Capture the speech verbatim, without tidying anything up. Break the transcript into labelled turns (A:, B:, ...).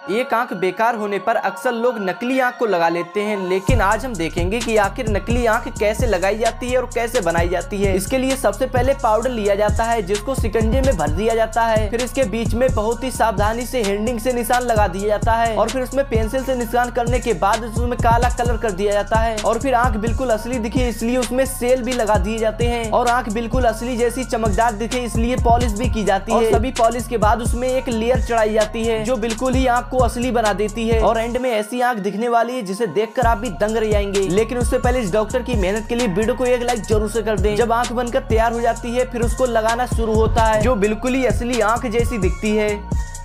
A: एक आंख बेकार होने पर अक्सर लोग नकली आंख को लगा लेते हैं, लेकिन आज हम देखेंगे कि आखिर नकली आंख कैसे लगाई जाती है और कैसे बनाई जाती है। इसके लिए सबसे पहले पाउडर लिया जाता है जिसको शिकंजे में भर दिया जाता है। फिर इसके बीच में बहुत ही सावधानी से हेडिंग से निशान लगा दिया जाता है और फिर उसमें पेंसिल से निशान करने के बाद उसमें काला कलर कर दिया जाता है और फिर आंख बिल्कुल असली दिखे इसलिए उसमें सेल भी लगा दिए जाते हैं और आंख बिल्कुल असली जैसी चमकदार दिखे इसलिए पॉलिश भी की जाती है। सभी पॉलिश के बाद उसमें एक लेयर चढ़ाई जाती है जो बिल्कुल ही आंख को असली बना देती है और एंड में ऐसी आंख दिखने वाली है जिसे देखकर आप भी दंग रह जाएंगे। लेकिन उससे पहले इस डॉक्टर की मेहनत के लिए वीडियो को एक लाइक जरूर से कर दें। जब आंख बनकर तैयार हो जाती है फिर उसको लगाना शुरू होता है जो बिल्कुल ही असली आंख जैसी दिखती है।